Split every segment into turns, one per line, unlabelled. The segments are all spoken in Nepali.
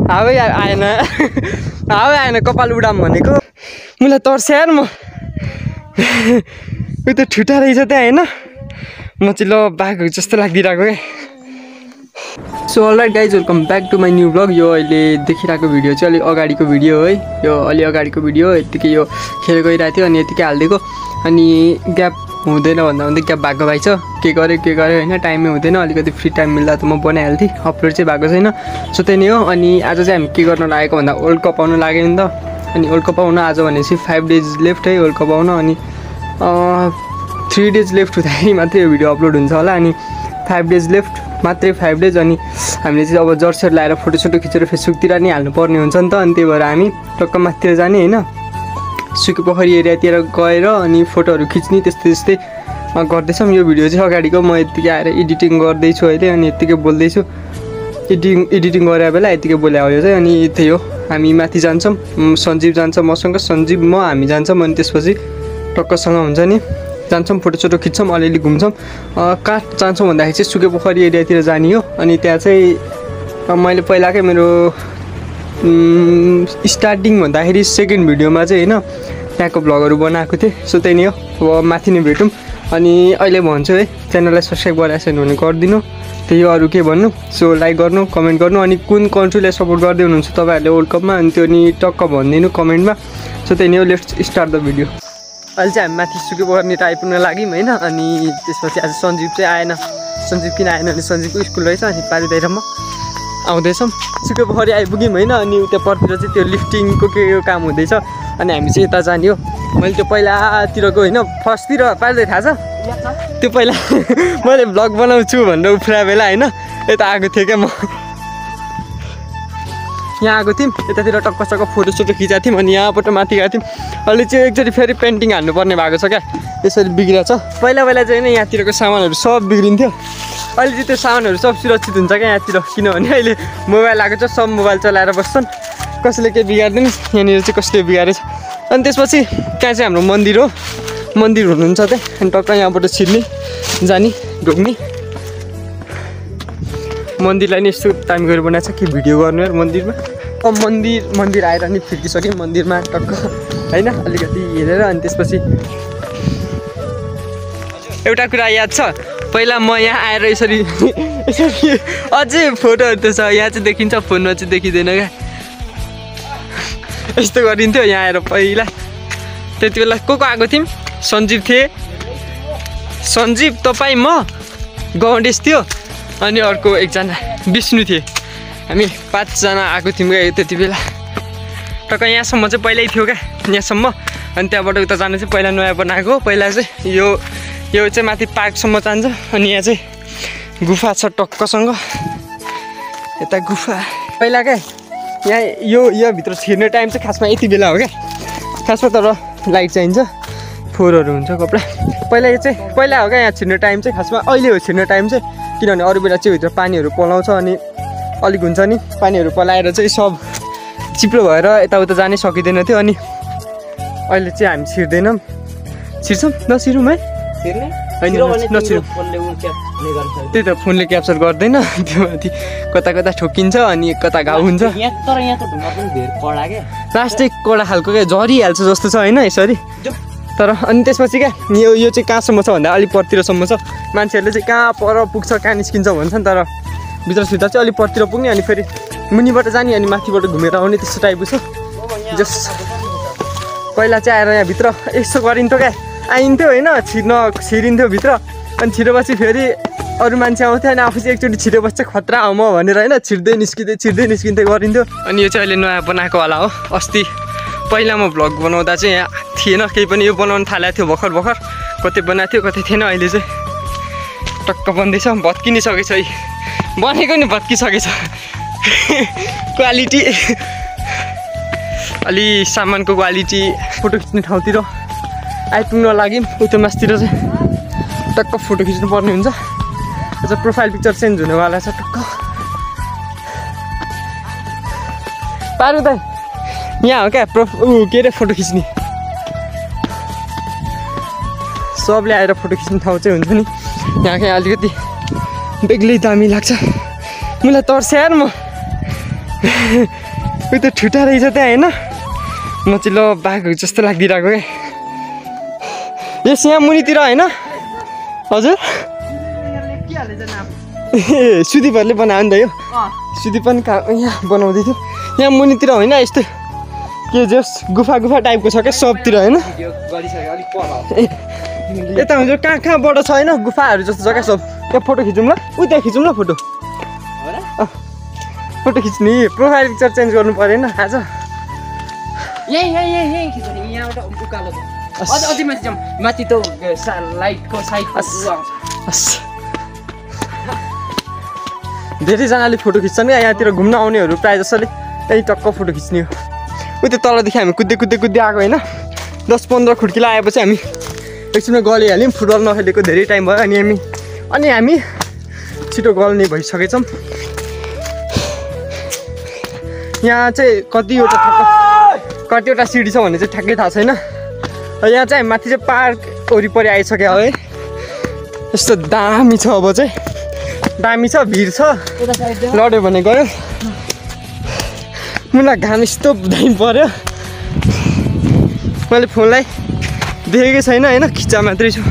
हावै आएन हावै आएन कपाल उडाम भनेको मलाई तर्स्या यार म उ त ठुटा रहेछ त्यहाँ होइन म चाहिँ ल बाघहरू जस्तो लागिरहेको क्या so alright guys welcome back to my new vlog यो अहिले देखिरहेको भिडियो चाहिँ अलि अगाडिको भिडियो है यो अलि अगाडिको भिडियो यतिकै यो खेल गइरहेको थियो अनि यतिकै हालिदिएको अनि ग्याप हुँदैन भन्दा भन्दै ग्याप भएको भाइ छ के गर्यो होइन टाइमै हुँदैन अलिकति फ्री टाइम मिल्दा त म बनाइहाल्थेँ अपलोड चाहिँ भएको छैन सो त्यही नै हो अनि आज चाहिँ हामी के गर्न लागेको भन्दा वर्ल्ड कप आउनु लाग्यो नि त अनि वर्ल्ड कप आउनु आज भनेपछि 5 डेज लेफ्ट है वर्ल्ड कप आउनु अनि 3 डेज लेफ्ट हुँदाखेरि मात्रै यो भिडियो अपलोड हुन्छ होला अनि 5 डेज लेफ्ट मात्रै 5 डेज अनि हामीले चाहिँ अब जर्सीहरू लगाएर फोटोसोटो खिचेर फेसबुकतिर नि हाल्नुपर्ने हुन्छ नि त अनि त्यही भएर हामी टक्क माथितिर जाने होइन सुके पोखरी एरियातिर गएर अनि फोटोहरू खिच्ने त्यस्तै गर्दैछौँ यो भिडियो चाहिँ अगाडिको म यतिकै आएर एडिटिङ गर्दैछु अहिले अनि यतिकै बोल्दैछु एडिटिङ गरेर बेला यतिकै बोले हो यो चाहिँ अनि त्यही हो हामी माथि जान्छौँ सञ्जीव जान्छ मसँग सञ्जीव म हामी जान्छौँ अनि त्यसपछि टक्कसँग हुन्छ नि जान्छौँ फोटोसोटो खिच्छौँ अलिअलि घुम्छौँ कहाँ जान्छौँ भन्दाखेरि चाहिँ सुके पोखरी एरियातिर जाने हो अनि त्यहाँ चाहिँ मैले पहिलाकै मेरो स्टार्टिङ भन्दाखेरि सेकेन्ड भिडियोमा चाहिँ होइन त्यहाँको भ्लगहरू बनाएको थिएँ सो त्यही नै हो अब माथि नै भेटौँ अनि अहिले भन्छु है च्यानललाई सब्सक्राइब गरेको छैन भने गरिदिनु त्यही हो अरू के भन्नु सो लाइक गर्नु कमेन्ट गर्नु अनि कुन कन्ट्रीलाई सपोर्ट गर्दै हुनुहुन्छ तपाईँहरूले वर्ल्ड कपमा अनि त्यो नि टक्क भनिदिनु कमेन्टमा सो त्यही नै हो लेट्स स्टार्ट द भिडियो अहिले चाहिँ हामी माथि सुके पोखरी आइपुग्न लाग्यौँ होइन अनि त्यसपछि आज सञ्जीव चाहिँ आएन सञ्जीव किन आएन अनि सञ्जीवको स्कुल रहेछ अनि पारिँदैन म आउँदैछौँ सुके पोखरी आइपुग्यौँ होइन अनि उता परतिर चाहिँ त्यो लिफ्टिङको के काम हुँदैछ अनि हामी चाहिँ यता जाने हो मैले त्यो पहिलातिरको होइन फर्स्टतिर पार्दै थाहा छ त्यो पहिला मैले भ्लग बनाउँछु भनेर उफ्रा बेला होइन यता आएको थिएँ क्या म यहाँ आएको थियौँ यतातिर टक्क फोटोसोटो खिचाएको थियौँ अनि यहाँबाट माथि गएको थियौँ अहिले चाहिँ एकचोटि फेरि पेन्टिङ हाल्नुपर्ने भएको छ क्या यसरी बिग्रिएको छ पहिला चाहिँ होइन यहाँतिरको सामानहरू सब बिग्रिन्थ्यो अहिले चाहिँ त्यो सामानहरू सब सुरक्षित हुन्छ क्या यहाँतिर किनभने अहिले मोबाइल आएको छ सब मोबाइल चलाएर बस्छन् कसैले केही बिगार्दैन यहाँनिर चाहिँ कसले बिगारेछ अनि त्यसपछि त्यहाँ चाहिँ हाम्रो मन्दिर हो मन्दिर हुनुहुन्छ त्यहाँ अनि टक्क यहाँबाट छिर्ने जाने ढोग्ने मन्दिरलाई नि यस्तो टाइम गरेर बनाएको छ कि भिडियो गर्नु यार मन्दिरमा अब मन्दिर आएर नि फिर्किसक्यो मन्दिरमा टक्क होइन अलिकति हेरेर अनि त्यसपछि एउटा कुरा याद छ पहिला म यहाँ आएर यसरी अझै फोटोहरू त छ यहाँ चाहिँ देखिन्छ फोनमा चाहिँ देखिँदैन क्या यस्तो गरिन्थ्यो यहाँ आएर पहिला त्यति बेला को आएको थियौँ सञ्जीव थिएँ सञ्जीव तपाईँ म गौडेश थियो अनि अर्को एकजना विष्णु थिए हामी 5 जना आएको थियौँ क्या त्यति बेला टक्क यहाँसम्म चाहिँ पहिल्यै थियो क्या यहाँसम्म अनि त्यहाँबाट उता जानु चाहिँ पहिला नयाँ बनाएको पहिला चाहिँ यो चाहिँ माथि पार्कसम्म जान्छ अनि यहाँ चाहिँ गुफा छ टक्कसँग यता गुफा पहिला क्या यहाँ यो भित्र छिर्ने टाइम चाहिँ खासमा यति बेला हो क्या खासमा तर लाइट चाहिन्छ फोहोरहरू हुन्छ कपडा पहिला हो क्या यहाँ छिर्ने टाइम चाहिँ खासमा अहिले हो छिर्ने टाइम चाहिँ किनभने अरू बेला चाहिँ भित्र पानीहरू पलाउँछ अनि अलिक हुन्छ नि पानीहरू पलाएर चाहिँ सब चिप्लो भएर यताउता जानै सकिँदैन थियो अनि अहिले चाहिँ हामी छिर्दैनौँ छिर्छौँ नछिरौँ है नछिरौँ त्यही त फोनले क्याप्चर गर्दैन त्यो माथि कता ठोकिन्छ अनि कता घाउ हुन्छ प्लास्टिक कडा खालको क्या झरिहाल्छ जस्तो छ होइन यसरी तर अनि त्यसपछि क्या यो चाहिँ कहाँसम्म छ भन्दा अलिक परतिरसम्म छ मान्छेहरूले चाहिँ कहाँ पर पुग्छ कहाँ निस्किन्छ भन्छ नि तर भित्र सुत्दा चाहिँ अलिक परतिर पुग्ने अनि फेरि मुनिबाट जाने अनि माथिबाट घुमेर आउने त्यस्तो टाइपको छ जस पहिला चाहिँ आएर यहाँभित्र यसो गरिन्थ्यो क्या आइन्थ्यो होइन छिरिन्थ्यो भित्र अनि छिरेपछि फेरि अरू मान्छे आउँथ्यो अनि आफू चाहिँ एकचोटि छिरेपछि चाहिँ खतरा हो म भनेर होइन छिर्दै निस्किँदै गरिन्थ्यो अनि यो चाहिँ अहिले नयाँ बनाएको होला हो अस्ति पहिला म भ्लग बनाउँदा चाहिँ यहाँ थिएन केही पनि यो बनाउनु थालेको थियो भर्खर कतै बनाएको थियो कतै थिएन अहिले चाहिँ टक्क बन्दैछ भत्किसकेछ है बनेको नि भत्किसकेछ क्वालिटी अलि सामानको क्वालिटी फोटो खिच्ने ठाउँतिर आइपुग्न लाग्यौँ उता मासतिर चाहिँ टक्क फोटो खिच्नु पर्ने हुन्छ अझ प्रोफाइल पिक्चर चेन्ज हुनेवाला छ टक्क पारु दाइ यहाँ हो क्या के अरे फोटो खिच्ने सबले आएर फोटो खिच्ने ठाउँ चाहिँ हुन्छ नि यहाँ चाहिँ अलिकति बेग्लै दामी लाग्छ मलाई तर्स्या यार म उयो त ठुटा रहेछ त्यहाँ होइन मचिलो बाघ जस्तो लागिरहेको क्या यस यहाँ मुनितिर होइन हजुर ए सुदीपहरूले बनायो नि त यो सुदीप पनि यहाँ बनाउँदै थियो यहाँ मुनितिर होइन यस्तो के जस गुफा टाइपको छ क्या सबतिर होइन यता हुन्छ कहाँबाट छ होइन गुफाहरू जस्तो छ क्या सब त्यहाँ फोटो खिचौँ ल त्यहाँ खिचौँ ल फोटो खिच्ने प्रोफाइल पिक्चर चेन्ज गर्नु परेन थाहा छ
माथि त लाइटको
धेरैजनाले फोटो खिच्छन् क्या यहाँतिर घुम्न आउनेहरू प्रायः जसोले त्यही टक्क फोटो खिच्ने हो त्यो तलदेखि हामी कुद्दै आएको होइन 10-15 खुड्किला आएपछि हामी एकछिनमा गलिहाल्यौँ फुटबल नखेलेको धेरै टाइम भयो अनि हामी छिटो गल्ने भइसकेछौँ यहाँ चाहिँ कतिवटा सिडी छ भन्ने चाहिँ ठ्याक्कै थाहा छैन यहाँ चाहिँ माथि चाहिँ पार्क वरिपरि आइसक्यो है यस्तो दामी छ अब चाहिँ दामी छ भिड छ लड्यो भने गयो मलाई घाम यस्तो दामी पर्यो मैले फोनलाई देखेकै छैन होइन खिच्चा मात्रै छु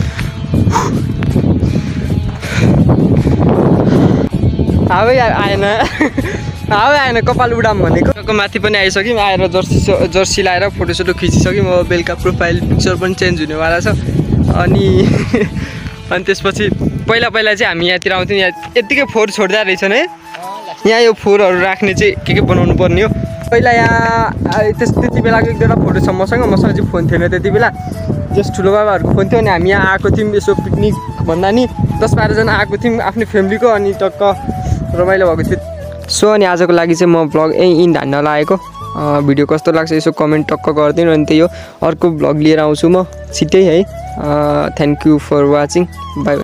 हावै आएन कपाल उडाम भनेको माथि पनि आइसक्यौँ आएर जर्सी लाएर फोटोसोटो खिचिसक्यौँ अब बेलुका प्रोफाइल पिक्चर पनि चेन्ज हुनेवाला छ अनि त्यसपछि पहिला चाहिँ हामी यहाँतिर आउँथ्यौँ यहाँ यत्तिकै फोहोर छोड्दा रहेछन् है यहाँ यो फोहोरहरू राख्ने चाहिँ के बनाउनु पर्ने हो पहिला यहाँ त्यति बेलाको एक दुईवटा फोटो छ मसँग चाहिँ फोन थिएन त्यति बेला जस ठुलो बाबाहरूको फोन थियो अनि हामी यहाँ आएको थियौँ यसो पिकनिक भन्दा नि 10-12 जना आएको थियौँ आफ्नो फ्यामिलीको अनि टक्क रमाइलो भएको थियो सो अनि आजको लागि चाहिँ म भ्लग यहीँ धान्न लागेको भिडियो कस्तो लाग्छ यसो कमेन्ट टक्क गरिदिनु अनि त्यही हो अर्को भ्लग लिएर आउँछु म छिट्टै है thank you for watching by